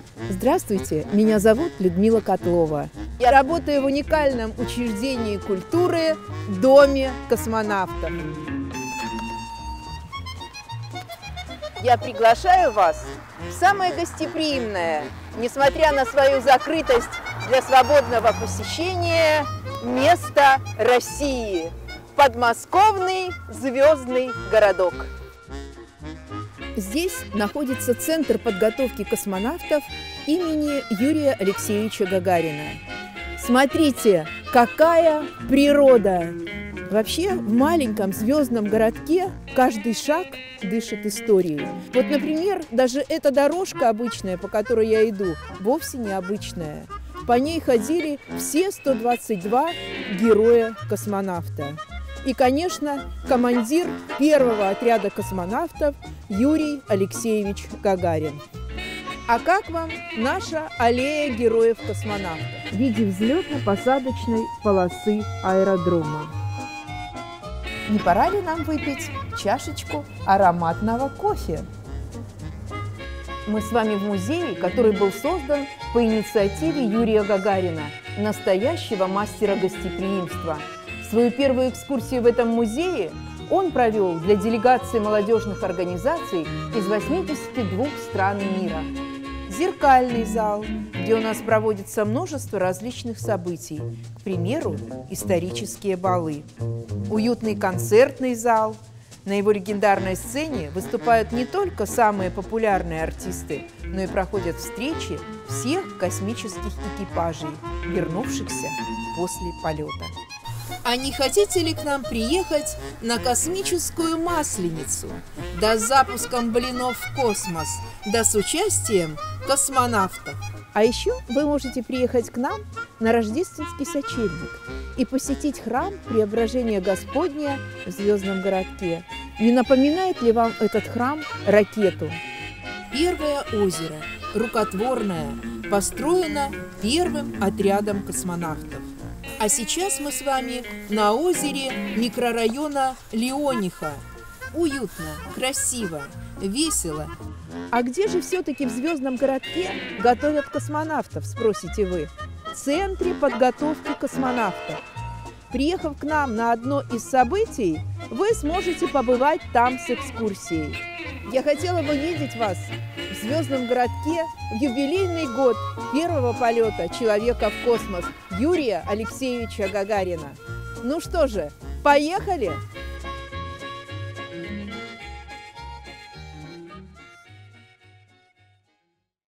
Здравствуйте, меня зовут Людмила Котлова. Я работаю в уникальном учреждении культуры Доме космонавтов. Я приглашаю вас в самое гостеприимное, несмотря на свою закрытость для свободного посещения, место России – подмосковный звездный городок. Здесь находится Центр подготовки космонавтов имени Юрия Алексеевича Гагарина. Смотрите, какая природа! Вообще, в маленьком звездном городке каждый шаг дышит историей. Вот, например, даже эта дорожка обычная, по которой я иду, вовсе не обычная. По ней ходили все 122 героя-космонавта. И, конечно, командир первого отряда космонавтов Юрий Алексеевич Гагарин. А как вам наша аллея героев-космонавтов в виде взлетно-посадочной полосы аэродрома? Не пора ли нам выпить чашечку ароматного кофе? Мы с вами в музее, который был создан по инициативе Юрия Гагарина, настоящего мастера гостеприимства. Свою первую экскурсию в этом музее он провел для делегации молодежных организаций из 82 стран мира. Зеркальный зал, где у нас проводится множество различных событий, к примеру, исторические балы. Уютный концертный зал. На его легендарной сцене выступают не только самые популярные артисты, но и проходят встречи всех космических экипажей, вернувшихся после полета. А не хотите ли к нам приехать на космическую Масленицу? Да с запуском блинов в космос, да с участием космонавтов. А еще вы можете приехать к нам на Рождественский сочельник и посетить храм Преображения Господня в звездном городке. Не напоминает ли вам этот храм ракету? Первое озеро, рукотворное, построено первым отрядом космонавтов. А сейчас мы с вами на озере микрорайона Леониха. Уютно, красиво, весело. А где же все-таки в звездном городке готовят космонавтов, спросите вы? В Центре подготовки космонавтов. Приехав к нам на одно из событий, вы сможете побывать там с экскурсией. Я хотела бы видеть вас в звездном городке в юбилейный год первого полета человека в космос Юрия Алексеевича Гагарина. Ну что же, поехали!